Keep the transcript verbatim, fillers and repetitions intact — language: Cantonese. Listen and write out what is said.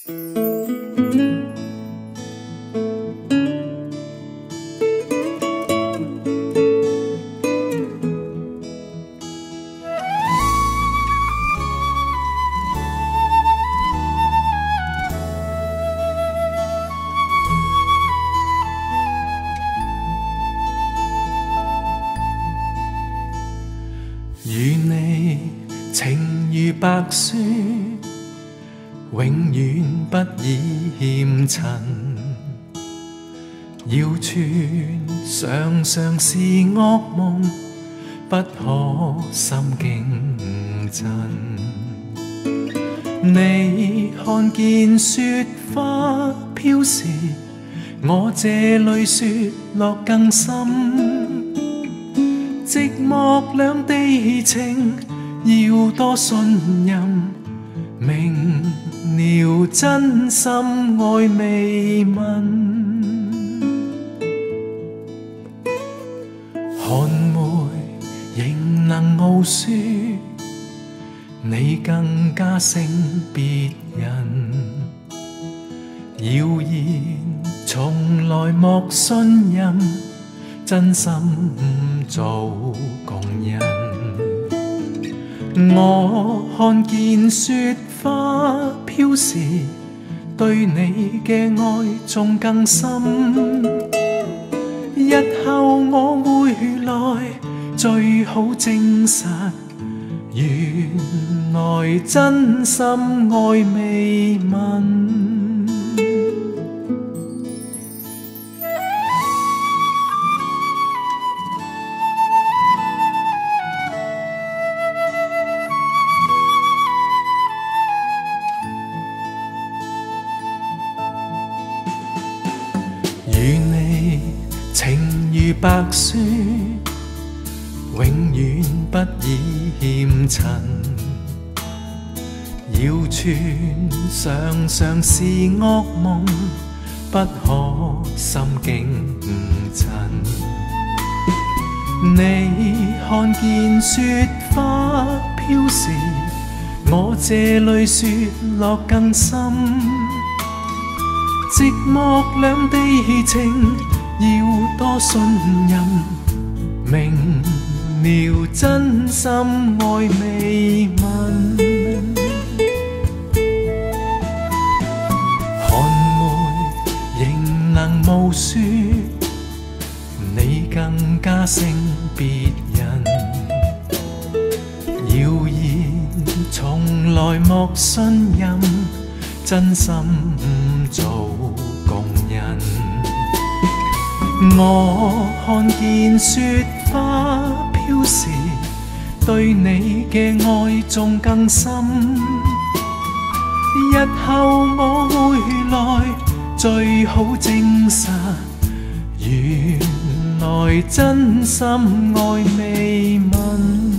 与你情如白雪，永远不已欠尘。谣传常常是噩梦，不可心惊震。你看见雪花飘时，我这里雪落更深。寂寞两地情，要多信任。明了真心爱未泯，寒梅仍能傲雪，你更加胜别人。谣言从来莫信任，真心做共人。我看见雪花飘时，对你嘅爱仲更深。日後我會來最好證實，原來真心愛未泯。與你情如白雪，永遠不已欠塵。謠傳常常是噩夢，不可心驚震。你看見雪花飄時，我這裏雪落更深。寂寞兩地情，要多信任。明了真心愛未泯，寒梅仍能傲雪，你更加勝別人。謠言從來莫信任，真心做共人。我看見雪花飄時，對你嘅愛仲更深。日後我會來最好證實，原來真心愛未泯。